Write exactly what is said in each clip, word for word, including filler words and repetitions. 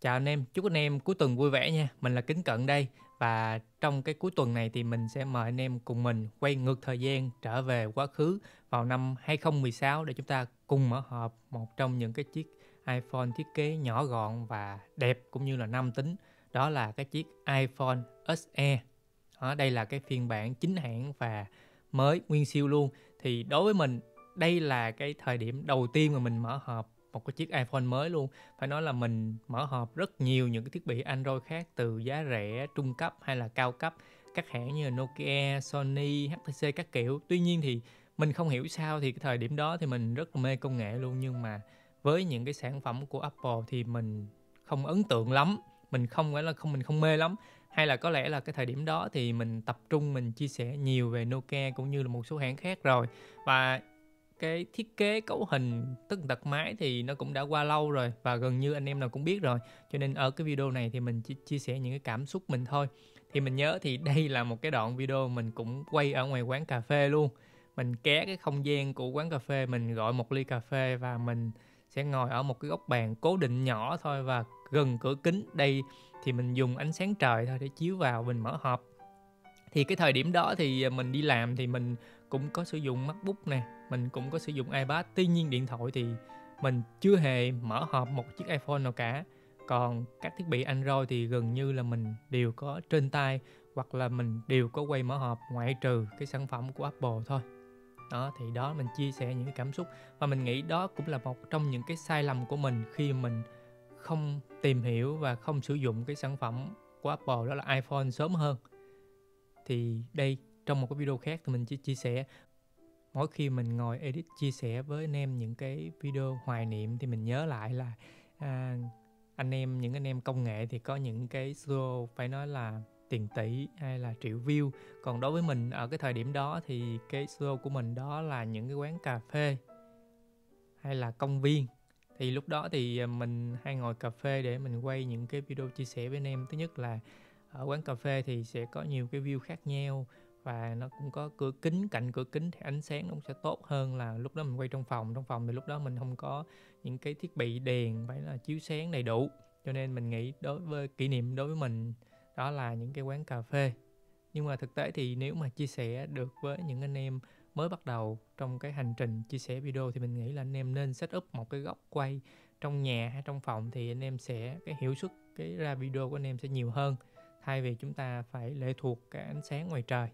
Chào anh em, chúc anh em cuối tuần vui vẻ nha. Mình là Kính Cận đây. Và trong cái cuối tuần này thì mình sẽ mời anh em cùng mình quay ngược thời gian trở về quá khứ vào năm hai không một sáu để chúng ta cùng mở hộp một trong những cái chiếc iPhone thiết kế nhỏ gọn và đẹp cũng như là nam tính. Đó là cái chiếc iPhone ét e. Đó, đây là cái phiên bản chính hãng và mới nguyên siêu luôn. Thì đối với mình, đây là cái thời điểm đầu tiên mà mình mở hộp một cái chiếc iPhone mới luôn. Phải nói là mình mở hộp rất nhiều những cái thiết bị Android khác, từ giá rẻ, trung cấp hay là cao cấp, các hãng như là Nokia, Sony, hát tê xê các kiểu. Tuy nhiên thì mình không hiểu sao thì cái thời điểm đó thì mình rất là mê công nghệ luôn, nhưng mà với những cái sản phẩm của Apple thì mình không ấn tượng lắm. Mình không phải là không mình không mê lắm, hay là có lẽ là cái thời điểm đó thì mình tập trung mình chia sẻ nhiều về Nokia cũng như là một số hãng khác rồi, và cái thiết kế cấu hình tất tật máy thì nó cũng đã qua lâu rồi và gần như anh em nào cũng biết rồi, cho nên ở cái video này thì mình chỉ chia sẻ những cái cảm xúc mình thôi. Thì mình nhớ thì đây là một cái đoạn video mình cũng quay ở ngoài quán cà phê luôn. Mình ké cái không gian của quán cà phê, mình gọi một ly cà phê và mình sẽ ngồi ở một cái góc bàn cố định nhỏ thôi và gần cửa kính. Đây thì mình dùng ánh sáng trời thôi để chiếu vào mình mở hộp. Thì cái thời điểm đó thì mình đi làm thì mình cũng có sử dụng MacBook nè, mình cũng có sử dụng iPad. Tuy nhiên điện thoại thì mình chưa hề mở hộp một chiếc iPhone nào cả. Còn các thiết bị Android thì gần như là mình đều có trên tay, hoặc là mình đều có quay mở hộp, ngoại trừ cái sản phẩm của Apple thôi. Đó, thì đó mình chia sẻ những cái cảm xúc. Và mình nghĩ đó cũng là một trong những cái sai lầm của mình khi mình không tìm hiểu và không sử dụng cái sản phẩm của Apple, đó là iPhone sớm hơn. Thì đây, trong một cái video khác thì mình chỉ chia sẻ, mỗi khi mình ngồi edit chia sẻ với anh em những cái video hoài niệm thì mình nhớ lại là à, anh em, những anh em công nghệ thì có những cái show phải nói là tiền tỷ hay là triệu view. Còn đối với mình ở cái thời điểm đó thì cái show của mình đó là những cái quán cà phê hay là công viên. Thì lúc đó thì mình hay ngồi cà phê để mình quay những cái video chia sẻ với anh em. Thứ nhất là ở quán cà phê thì sẽ có nhiều cái view khác nhau, và nó cũng có cửa kính, cạnh cửa kính thì ánh sáng nó cũng sẽ tốt hơn là lúc đó mình quay trong phòng. Trong phòng thì lúc đó mình không có những cái thiết bị đèn phải là chiếu sáng đầy đủ, cho nên mình nghĩ đối với kỷ niệm đối với mình đó là những cái quán cà phê. Nhưng mà thực tế thì nếu mà chia sẻ được với những anh em mới bắt đầu trong cái hành trình chia sẻ video thì mình nghĩ là anh em nên set up một cái góc quay trong nhà hay trong phòng, thì anh em sẽ cái hiệu suất cái ra video của anh em sẽ nhiều hơn, thay vì chúng ta phải lệ thuộc cái ánh sáng ngoài trời.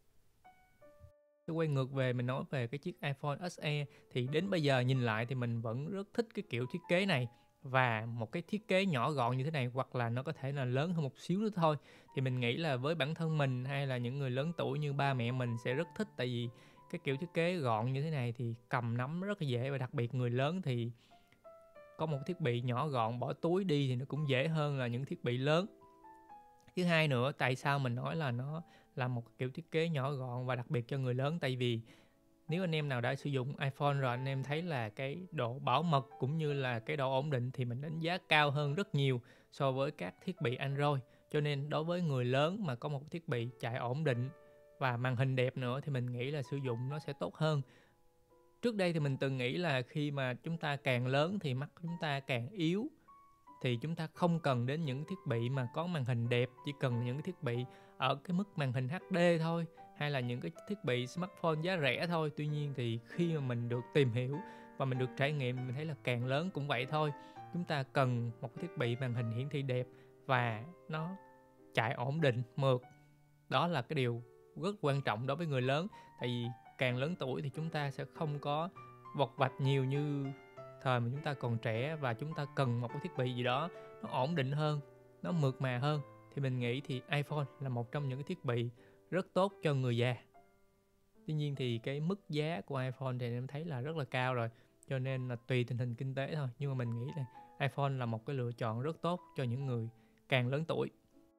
Tôi quay ngược về mình nói về cái chiếc iPhone ét e thì đến bây giờ nhìn lại thì mình vẫn rất thích cái kiểu thiết kế này, và một cái thiết kế nhỏ gọn như thế này, hoặc là nó có thể là lớn hơn một xíu nữa thôi, thì mình nghĩ là với bản thân mình hay là những người lớn tuổi như ba mẹ mình sẽ rất thích. Tại vì cái kiểu thiết kế gọn như thế này thì cầm nắm rất là dễ, và đặc biệt người lớn thì có một thiết bị nhỏ gọn bỏ túi đi thì nó cũng dễ hơn là những thiết bị lớn. Thứ hai nữa, tại sao mình nói là nó là một kiểu thiết kế nhỏ gọn và đặc biệt cho người lớn? Tại vì nếu anh em nào đã sử dụng iPhone rồi, anh em thấy là cái độ bảo mật cũng như là cái độ ổn định thì mình đánh giá cao hơn rất nhiều so với các thiết bị Android. Cho nên đối với người lớn mà có một thiết bị chạy ổn định và màn hình đẹp nữa thì mình nghĩ là sử dụng nó sẽ tốt hơn. Trước đây thì mình từng nghĩ là khi mà chúng ta càng lớn thì mắt chúng ta càng yếu, thì chúng ta không cần đến những thiết bị mà có màn hình đẹp, chỉ cần những cái thiết bị ở cái mức màn hình hát đê thôi, hay là những cái thiết bị smartphone giá rẻ thôi. Tuy nhiên thì khi mà mình được tìm hiểu và mình được trải nghiệm, mình thấy là càng lớn cũng vậy thôi. Chúng ta cần một cái thiết bị màn hình hiển thị đẹp và nó chạy ổn định, mượt. Đó là cái điều rất quan trọng đối với người lớn. Tại vì càng lớn tuổi thì chúng ta sẽ không có vọc vạch nhiều như thời mà chúng ta còn trẻ, và chúng ta cần một cái thiết bị gì đó nó ổn định hơn, nó mượt mà hơn. Thì mình nghĩ thì iPhone là một trong những cái thiết bị rất tốt cho người già. Tuy nhiên thì cái mức giá của iPhone thì em thấy là rất là cao rồi, cho nên là tùy tình hình kinh tế thôi. Nhưng mà mình nghĩ là iPhone là một cái lựa chọn rất tốt cho những người càng lớn tuổi.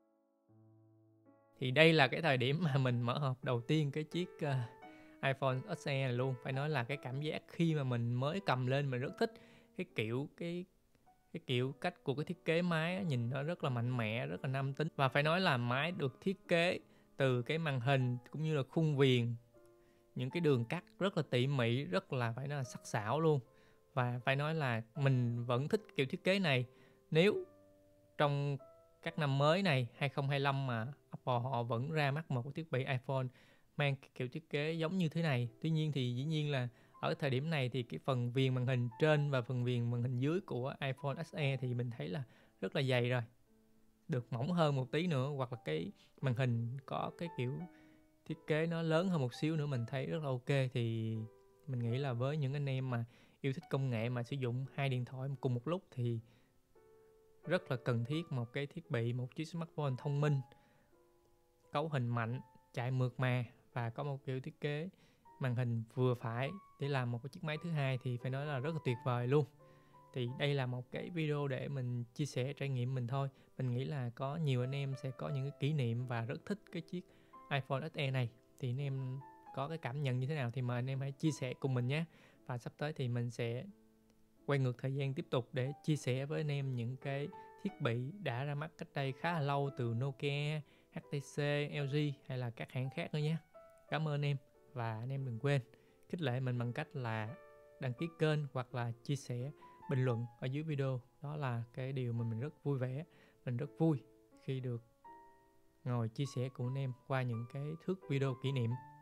Thì đây là cái thời điểm mà mình mở hộp đầu tiên cái chiếc uh, iPhone ét e này luôn. Phải nói là cái cảm giác khi mà mình mới cầm lên mình rất thích cái kiểu cái cái kiểu cách của cái thiết kế máy, nhìn nó rất là mạnh mẽ, rất là nam tính. Và phải nói là máy được thiết kế từ cái màn hình cũng như là khung viền, những cái đường cắt rất là tỉ mỉ, rất là phải nói là sắc sảo luôn. Và phải nói là mình vẫn thích kiểu thiết kế này. Nếu trong các năm mới này hai không hai lăm mà Apple họ vẫn ra mắt một thiết bị iPhone mang kiểu thiết kế giống như thế này. Tuy nhiên thì dĩ nhiên là ở thời điểm này thì cái phần viền màn hình trên và phần viền màn hình dưới của iPhone ích e thì mình thấy là rất là dày rồi, được mỏng hơn một tí nữa, hoặc là cái màn hình có cái kiểu thiết kế nó lớn hơn một xíu nữa mình thấy rất là ok. Thì mình nghĩ là với những anh em mà yêu thích công nghệ mà sử dụng hai điện thoại cùng một lúc thì rất là cần thiết một cái thiết bị, một chiếc smartphone thông minh, cấu hình mạnh, chạy mượt mà và có một kiểu thiết kế màn hình vừa phải để làm một cái chiếc máy thứ hai thì phải nói là rất là tuyệt vời luôn. Thì đây là một cái video để mình chia sẻ trải nghiệm mình thôi. Mình nghĩ là có nhiều anh em sẽ có những cái kỷ niệm và rất thích cái chiếc iPhone ích e này. Thì anh em có cái cảm nhận như thế nào thì mời anh em hãy chia sẻ cùng mình nhé. Và sắp tới thì mình sẽ quay ngược thời gian tiếp tục để chia sẻ với anh em những cái thiết bị đã ra mắt cách đây khá là lâu từ Nokia, hát tê xê, lờ giê hay là các hãng khác nữa nhé. Cảm ơn anh em và anh em đừng quên khích lệ mình bằng cách là đăng ký kênh hoặc là chia sẻ, bình luận ở dưới video. Đó là cái điều mà mình rất vui vẻ, mình rất vui khi được ngồi chia sẻ cùng anh em qua những cái thước video kỷ niệm.